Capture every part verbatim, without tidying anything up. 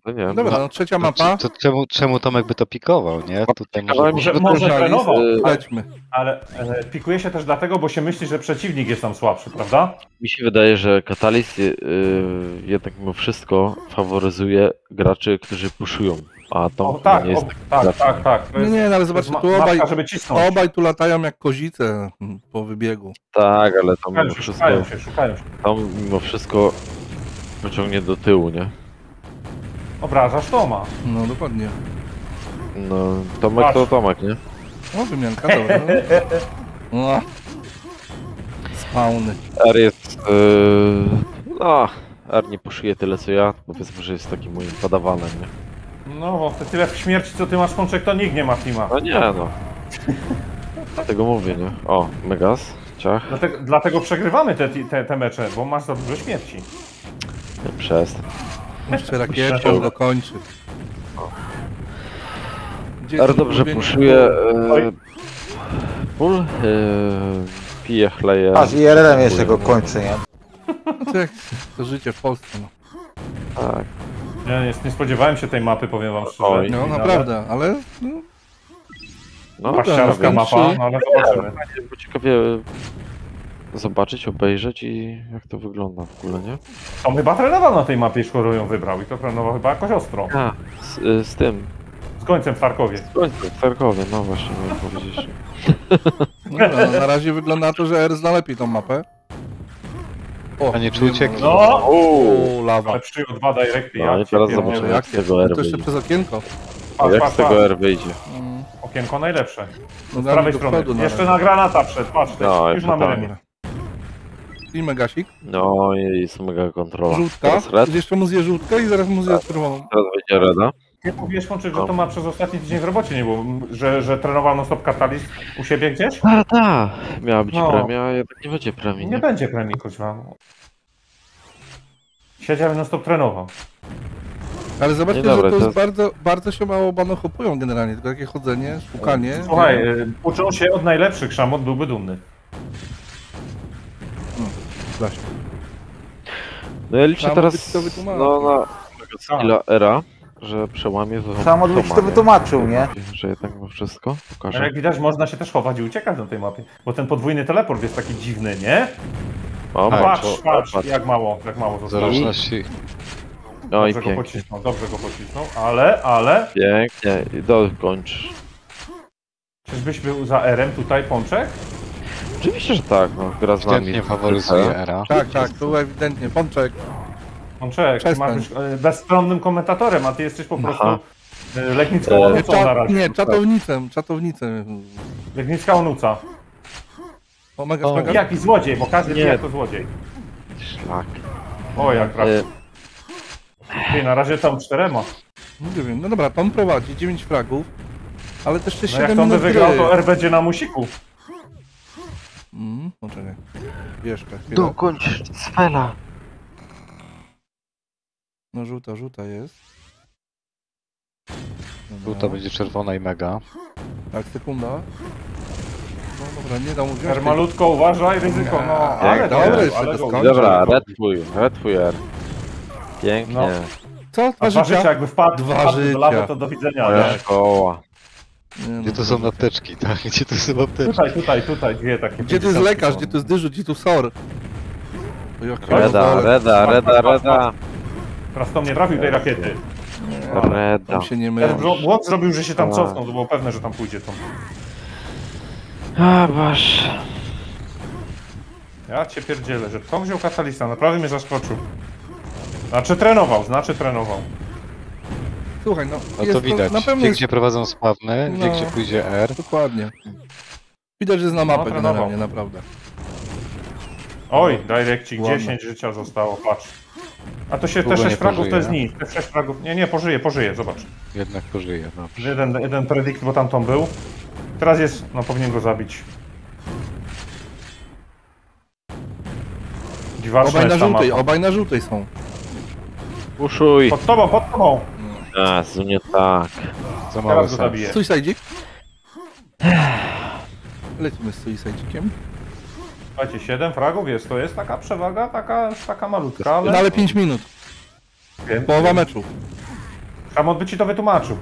To nie wiem. Dobra, no trzecia mapa. To, to czemu, czemu Tomek by to pikował, nie? Tutaj Ale może... mi się Może, może wydaje, trenował, że- ale, Lećmy. ale e, pikuje się też dlatego, bo się myśli, że przeciwnik jest tam słabszy, prawda? Mi się wydaje, że Catalyst yy, jednak mimo wszystko faworyzuje graczy, którzy puszują, a to O, tak, nie jest o, taki tak, gracz. tak, tak. To Nie, jest, nie, no ale to zobaczcie, jest tu ma- obaj, mapka, żeby cisnąć. obaj tu latają jak kozice po wybiegu. Tak, ale to mimo Szukają się, wszystko, szukają się, szukają się. tam mimo wszystko pociągnie do tyłu, nie? Obrażasz Toma. No dokładnie. No, Tomek to Tomek, nie? O, wymianka, dobra. No. Spawny. R jest, yy, no, R nie puszuje tyle co ja, powiedzmy, że jest takim moim podawanem, nie? No, bo te tyle w śmierci, co ty masz Pączek, to nikt nie ma Tima. No nie no. Dlatego mówię, nie? O, Megas, ciach, Dlatego, dlatego przegrywamy te, te, te mecze, bo masz za dużo śmierci. nie przestań. Jeszcze rakietą dokończy. Gdzie R jest dobrze ulubienie? puszuje, Oj. yy, pól, yy, pije, chleje. Aż I R L M jeszcze go kończy, nie? No to jak to życie w Polsce, no. Tak. Ja nie, nie spodziewałem się tej mapy, powiem wam szczerze. Oj. No naprawdę, ale no, No, Paściarska Dobra, mapa, kończy. no ale zobaczymy. bo ciekawie zobaczyć, obejrzeć i jak to wygląda w ogóle, nie? On chyba trenował na tej mapie, skoro ją wybrał i to trenował chyba jakoś ostro. A, z, y, z tym, Z końcem w Tarkowie. z końcem, w Tarkowie, no właśnie miałem powiedzieć. no, no, na razie wygląda na to, że R zna lepiej tą mapę. O, A nie czy ucieknie? No! O, lawa. Ale przyjął dwa directy, No ja i teraz cię zobaczymy, pierdolę. jak z tego R To jeszcze wyjdzie. przez okienko. Patrz, Jak patrz, z tego patrz. R wyjdzie. Mm, Okienko najlepsze. No Z prawej do strony. przodu na Jeszcze razie. na granata wszedł, patrz, No, już jeszcze mamy tak. remię. I megasik. No i jest mega kontrola. Żółtka. Teraz red, Jeszcze mu zje żółtkę i zaraz mu zje czerwoną. teraz wyjdzie reda. Nie powiesz Pączek, że to ma przez ostatni tydzień w robocie nie było, że, że trenował non-stop Catalyst u siebie gdzieś? A tak, miała być No. premia, a jednak nie będzie premii, Nie nie? będzie premii, kuźwa. Siedział i non-stop trenował. Ale zobaczcie, Nie, dobra, że to to jest jest- bardzo, bardzo się mało banochopują generalnie, tylko takie chodzenie, szukanie. Słuchaj, y, uczą się od najlepszych, Szamot byłby dumny. Właśnie. No ja liczę Trzeba teraz być to wytłumaczyć. no, na skilla era, że przełamie to Szamot by ci to wytłumaczył, nie? Że jednak mimo wszystko Ale pokaże. jak widać, można się też chować i uciekać na tej mapie. Bo ten podwójny teleport jest taki dziwny, nie? O, Tak, Patrz, patrz, patrz, patrz. jak mało, jak mało W zostało. zależności... No i Dobrze go pięknie, pocisnął, dobrze go pocisnął, ale, ale... pięknie, i dokończ. Czyżbyś był za R-em tutaj, Pączek? Oczywiście, że tak, no, gra z nami. Ewidentnie faworyzuje Era. Tak, tak, tu ewidentnie. Pączek. Pączek, ty Przestań. masz być e, bezstronnym komentatorem, a ty jesteś po prostu Aha. e, Legnicką E, Nie, onucą na cza, razie. nie czatownicem, czatownicem. Legnicka onuca. Omega, O. omega. Jaki złodziej, bo każdy Nie. wie, jak to złodziej. Szlak. O, jak trafił. E, Ty, na razie tam czterema. Nie wiem, no dobra, Tom prowadzi dziewięć fragów, ale też jeszcze No jak siedem Tom by minut wygrał, gry. to R będzie na musiku. Mm, poczekaj. Jeszcze chwilę. dokończ Svela. No żółta, żółta jest. Dobra. Żółta będzie czerwona i mega. Tak, sekunda. No dobra, nie da mu wziąć R tej- malutko, uważaj, ryzyko, no. Ale Jak dobra, dobra, jeszcze ale to go- skończy. Dobra, red twój, red twój R. Pięknie. No. Co? A Dwa dwa życia, życia? jakby wpadł, Dwa wpadł do lawy, życia. to do widzenia. Moja Nie? szkoła. Nie, no, Gdzie to są apteczki, tak? Gdzie to są apteczki? Tutaj, tutaj, tutaj, dwie takie. Gdzie tu jest lekarz, gdzie tu jest dyżur, gdzie tu sor? O, jak Reda, pierdolę. reda, reda, reda. Teraz to mnie trafił tej rakiety. Reda. Tam się nie Ten mylą. bro- błąd zrobił, że się tam Tak. cofnął, to było pewne, że tam pójdzie to. A, wasz. Ja cię pierdzielę, że Tom wziął Catalysta, naprawdę mnie zaskoczył. Znaczy trenował, znaczy trenował. Słuchaj, no, No jest to widać. na pewno Wie jest... gdzie prowadzą spawny, wie No. gdzie pójdzie R. Dokładnie. Widać, że zna mapę No, trenował. generalnie, naprawdę. Oj, Direccik, Ładne. dziesięć życia zostało, patrz. A to się, te Długo sześć nie fragów to pożyje. jest nic, te sześć fragów, nie, nie, pożyje, pożyje, zobacz. Jednak pożyje, dobrze. Jeden, jeden predikt, bo tam Tom był. Teraz jest, no powinien go zabić. Dziwaczna Obaj na jest ta żółtej, mapa. obaj na żółtej są. Uszuj. Pod tobą, pod tobą! Jezu, nie tak. Za mało Teraz go sensu. zabiję. Suicidzik. Lecimy z suicidzikiem. Słuchajcie, siedem fragów jest, to jest taka przewaga, taka, taka malutka, ale... No ale pięć minut. Wiem, Połowa wiem. meczu. Szamot by ci to wytłumaczył.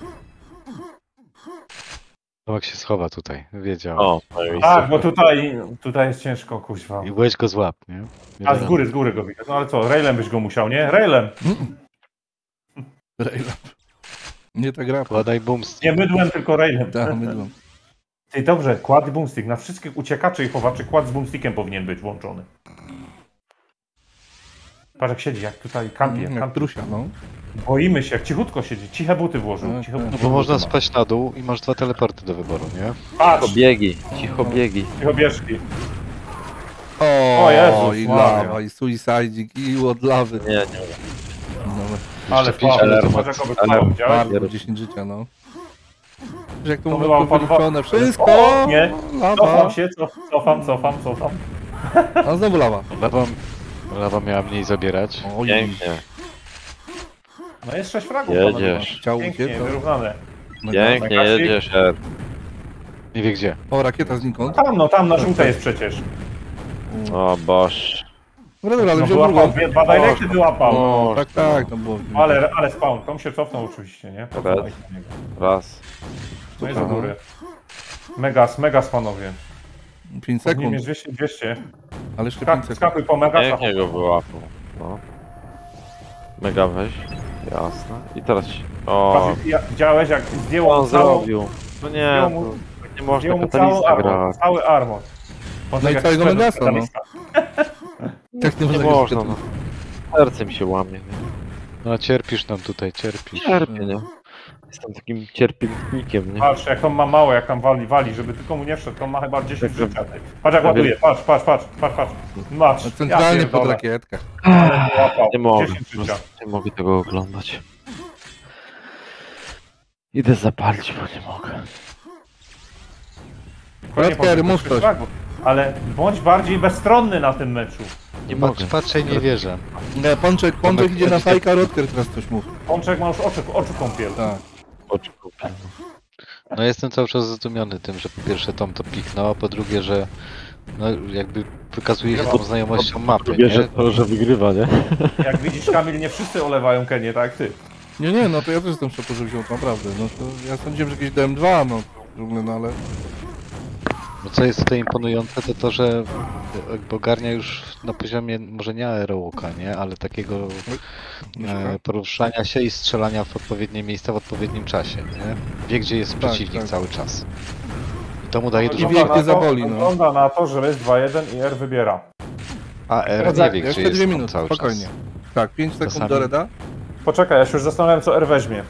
Tomek się schowa tutaj, wiedział. O, no i Tak, bo tutaj, tutaj jest ciężko, kuźwa. I weź go złap, nie? A z góry, z góry go widać. No ale co, railem byś go musiał, nie? Railem. Railem. Nie ta gra. Kładaj boomstick. Nie mydłem, tylko railem. Tak, mydłem. Ty dobrze, kład i boomstick. Na wszystkich uciekaczy i chowaczy kład z boomstickiem powinien być włączony. Patrz jak siedzi, jak tutaj kampi. Jak Jak kampi. trusia, no. Boimy się, jak cichutko siedzi. Ciche buty włożył. Tak, Ciche tak. buty No bo można ma. spaść na dół i masz dwa teleporty do wyboru, nie? Patrz, cicho biegi, cicho biegi. cicho bieżki. O, O Jezus i Maria. lawa, i suicidzik, i od lawy. Nie, nie. No, Ale pięć wpadł, ale to patrz ma- jak go ale- wypchał, widziałeś? bardzo, dziesięć życia, no. Że jak to To mówią, była to pan- wyliczone, wszystko! O, nie. Lawa! Cofam się, cof, cofam, cofam, cofam. A znowu lawa. Lawa, lawa miała mniej zabierać. Oj, Pięknie. No jest sześć fragów. Jedziesz. Chciał Pięknie, uciec, to... wyrównane. No, Pięknie Kasik? jedziesz, Er. Nie wie gdzie. O, rakieta znikąd. Tam, no tam na żółte jest przecież. O boż. No dobra, ale No wziął wyłapał, drugą. dwie- dwa directy wyłapał. O, Tak, tak, no było. Ale, ale spawn, tam się cofnął oczywiście, nie? Red. Raz. No jest do góry. Megas, megas panowie. pięć Nie sekund, jest dwieście, dwieście. ale jeszcze Skak, pięć sekund. skakuj po megasa. Pięknie go wyłapał. No. Mega weź. Jasne. I teraz ci... O, Patrz, ja- Widziałeś jak co zdjęło on mu całą, zrobił? No nie, zdjęło mu, to tak nie można zdjęło mu całą katalista armor, grać. cały armor. On No tak i jak całego szedł Megasa, no. katalista. Tak nie Nie można można, grać. no. Serce mi się łamie. Nie? No cierpisz nam tutaj, cierpisz. Cierpię, nie? Jestem takim cierpiętnikiem, nie? Patrz, jak on ma mało, jak tam wali, wali, żeby tylko mu nie wszedł, to ma chyba dziesięć Tak, życia. ty. Patrz jak ładuje, patrz, patrz, patrz, patrz, patrz. Masz, No, centralnie pod pierdolę. rakietkę. Łapał. Nie mogę, dziesięć po życia. prostu nie mogę tego oglądać. Idę zapalić, bo nie mogę. Koniec Radker, po- mów coś. Ale bądź bardziej bezstronny na tym meczu. Nie Patrz, mogę. patrzę i nie wierzę. Nie, Pączek, Pączek idzie na fajka, Rodker teraz coś mów. Pączek ma już oczy, oczu kąpiel. Tak. Oczy kupię. No jestem cały czas zdumiony tym, że po pierwsze Tom to piknął, a po drugie, że no jakby wykazuje się tą znajomością mapy, Wiesz, nie? to, że wygrywa, nie? Jak widzisz, Kamil, nie wszyscy olewają Kenię, tak jak ty. Nie, nie, no to ja też jestem szoku, że wziął to naprawdę. No to ja sądziłem, że jakieś D M dwa, no w ogóle, no ale... Bo co jest tutaj imponujące, to to, że jakby ogarnia już na poziomie, może nie aerołoka, nie? Ale takiego e, poruszania się i strzelania w odpowiednie miejsca w odpowiednim czasie, nie? Wie, gdzie jest Tak, przeciwnik tak. cały czas. I to mu daje dużo... wie, gdzie na to, zaboli, no. Wygląda na to, że jest dwa jeden i R wybiera. A R nie Tak, wie, gdzie jeszcze jest dwie Tom minuty, cały spokojnie. czas. Tak, pięć sekund Czasami- do Reda, Poczekaj, ja się już zastanawiam, co R weźmie.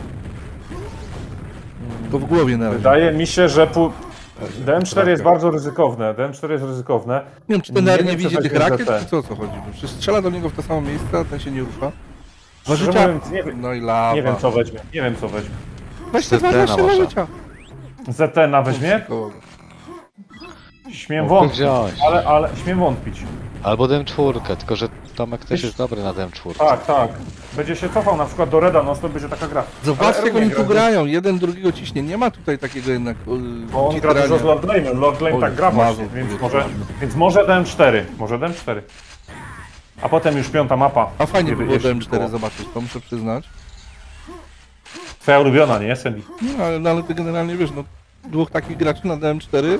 to w głowie na razie. Wydaje mi się, że pu... D M cztery jest Trochę. bardzo ryzykowne. D M cztery jest ryzykowne. Nie wiem, czy ten Nie R wiem, nie czy widzi weźmie tych rakiet, Z T. czy co o co chodzi? Bo przecież strzela do niego w to samo miejsce, a ten się nie rusza. Dwa Szczerze życia. mówiąc, nie wiem, No i lawa. nie wiem co weźmie. Nie wiem co weźmie. Weź te Z T dwanaście na na może. życia. Z T na weźmie? Koło. Śmiem Mógłby wątpić. wziąć. Ale, ale śmiem wątpić. Albo D M cztery, tylko że Tomek też jest dobry na D M cztery. Tak, tak. Będzie się cofał na przykład do Reda, no to będzie taka gra. Zobaczcie, Ale jak oni R tu nie gra, grają. Jeden drugiego ciśnie. Nie ma tutaj takiego jednak... Yy, Bo on gra dużo z Lord Glame'em. Lord Glame Oj, tak gra zmazał, właśnie, więc powiedz, może, ładnie. więc może D M cztery. Może D M cztery. A potem już piąta mapa. A fajnie by Kiedy było jeszcze D M cztery było. zobaczyć, to muszę przyznać. Twoja ulubiona, nie, Sandy? No ale, no, ale ty generalnie wiesz, no dwóch takich graczy na D M cztery.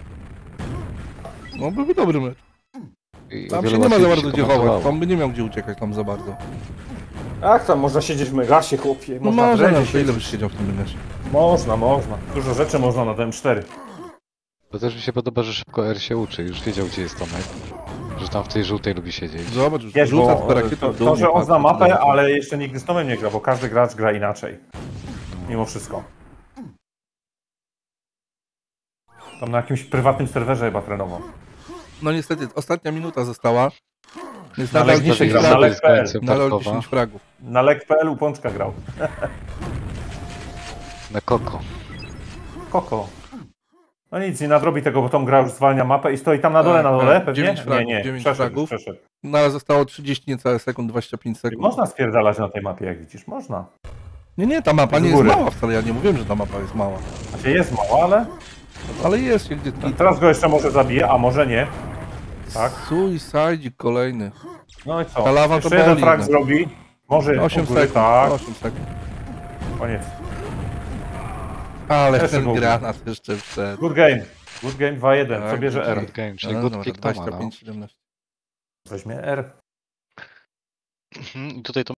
No byłby dobry mecz. I Tam o się wiele nie ma za łatwiej bardzo się gdzie chować. komentowało. Tam by nie miał gdzie uciekać tam za bardzo. Jak tam, można siedzieć w Megasie, chłopie. No Można w można, Redzie no to ile siedzieć. byś siedział w tym meczu? Można, można. Dużo rzeczy można na D M cztery. To też mi się podoba, że szybko R się uczy, już wiedział gdzie jest Tomek. Że tam w tej żółtej lubi siedzieć. Zobacz, już Wiesz, rzuca bo tylko rakietę to, w dół. to, że nie on zna patrzy, mapę, co ale jeszcze nigdy z Tomem nie gra, bo każdy gracz gra inaczej. Mimo wszystko. Tam na jakimś prywatnym serwerze chyba trenował. No niestety, ostatnia minuta została. Jest Na nadal Legnicy dziesięć gra, na fragów. Lek kropka p l. Nadal Tarkowa. dziesięć fragów. Na lek kropka p l u Pączka grał. Na Koko. Koko. No nic, nie nadrobi tego, bo Tom gra już zwalnia mapę i stoi tam na dole, Tak, na dole, tak. pewnie? dziewięć Nie, fragów, nie, dziewięć przeszedł, fragów. przeszedł. No ale zostało trzydzieści niecałe sekund, dwadzieścia pięć sekund. Można spierdalać na tej mapie, jak widzisz, można. Nie, nie, ta mapa Z nie jest góry. mała wcale, ja nie mówiłem, że ta mapa jest mała. Znaczy jest mało, ale... Ale jest się gdzie I teraz go jeszcze może zabije, a może nie. Tak. Suicide kolejny. No i co? Ta lawa to Jeszcze jeden boli, frag no. zrobi. Może osiem u góry, sekund, tak. osiem sekund. Koniec. Ale Jeszcze ten był. granat jeszcze wszedł. Good game. Good game dwa jeden. Co Tak, bierze good R? Good game, czyli No, good dobra, pick Toma, dwadzieścia no. pięć siedemnaście. Weźmie R. Mhm, I tutaj to